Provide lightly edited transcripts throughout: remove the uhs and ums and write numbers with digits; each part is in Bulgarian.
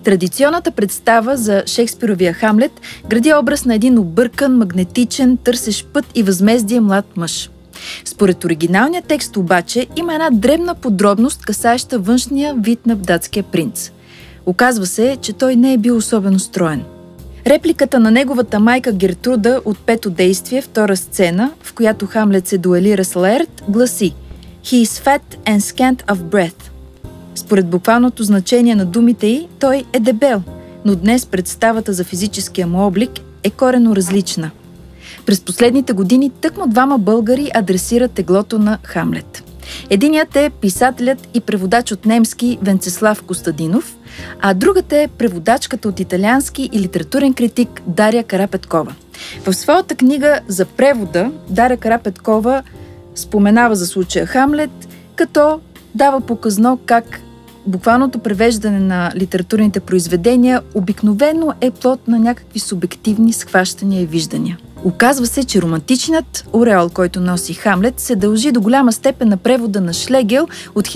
Традиционната представа за Шекспировия Хамлет гради образ на един объркан, магнетичен, търсещ път и възмездие млад мъж. Според оригиналния текст обаче има една дребна подробност, касаеща външния вид на датския принц. Оказва се, че той не е бил особено строен. Репликата на неговата майка Гертруда от пето действие, втора сцена, в която Хамлет се дуелира с Лаерт, гласи «He is fat and scant of breath». Според буквалното значение на думите й, той е дебел, но днес представата за физическия му облик е коренно различна. През последните години тъкмо двама българи адресират теглото на Хамлет. Единият е писателят и преводач от немски Венцеслав Костадинов, а другата е преводачката от италиански и литературен критик Дария Карапеткова. В своята книга за превода Дария Карапеткова споменава за случая Хамлет, като дава показно как буквалното превеждане на литературните произведения обикновено е плод на някакви субективни схващания и виждания. Оказва се, че романтичният ореол, който носи Хамлет, се дължи до голяма степен на превода на Шлегел от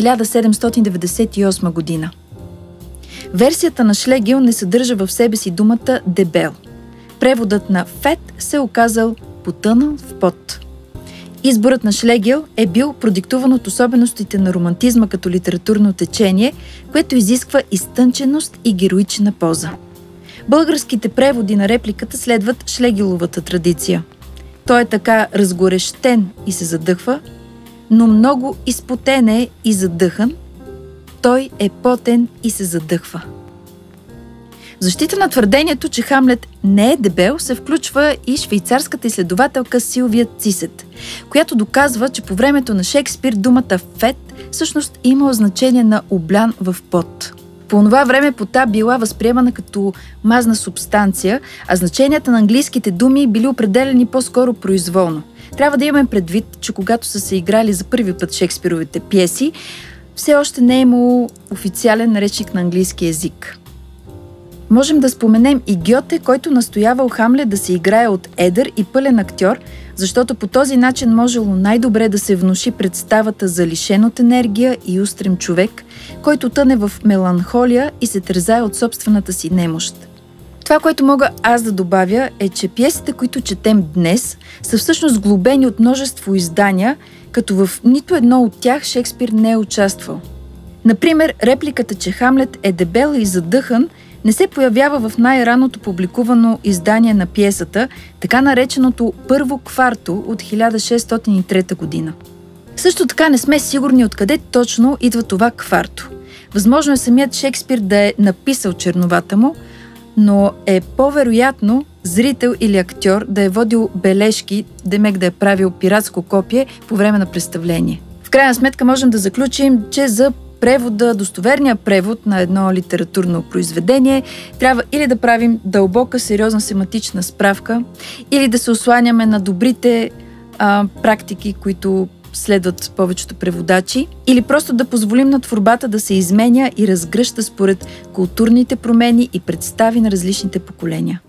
1798 година. Версията на Шлегел не съдържа в себе си думата «дебел». Преводът на «фет» се оказал «потънал в пот». Изборът на Шлегел е бил продиктуван от особеностите на романтизма като литературно течение, което изисква изтънченост и героична поза. Българските преводи на репликата следват Шлегеловата традиция. Той е така разгорещен и се задъхва, но много изпотен е и задъхан. Той е потен и се задъхва. В защита на твърдението, че Хамлет не е дебел, се включва и швейцарската изследователка Силвия Цисет, която доказва, че по времето на Шекспир думата «фет» всъщност имала значение на облян в пот. По това време пота била възприемана като мазна субстанция, а значенията на английските думи били определени по-скоро произволно. Трябва да имаме предвид, че когато са се играли за първи път Шекспировите пиеси, все още не е имало официален речник на английски език. Можем да споменем и Гьоте, който настоявал Хамлет да се играе от едър и пълен актьор, защото по този начин можело най-добре да се внуши представата за лишен от енергия и устрем човек, който тъне в меланхолия и се тързае от собствената си немощ. Това, което мога аз да добавя, е, че пиесите, които четем днес, са всъщност глобени от множество издания, като в нито едно от тях Шекспир не е участвал. Например, репликата, че Хамлет е дебел и задъхан, не се появява в най-раното публикувано издание на пиесата, така нареченото Първо кварто от 1603 година. Също така не сме сигурни откъде точно идва това кварто. Възможно е самият Шекспир да е написал черновата му, но е по-вероятно зрител или актьор да е водил бележки, демек да е правил пиратско копие по време на представление. В крайна сметка можем да заключим, че за превода, достоверния превод на едно литературно произведение, трябва или да правим дълбока, сериозна семантична справка, или да се осланяме на добрите практики, които следват повечето преводачи, или просто да позволим на творбата да се изменя и разгръща според културните промени и представи на различните поколения.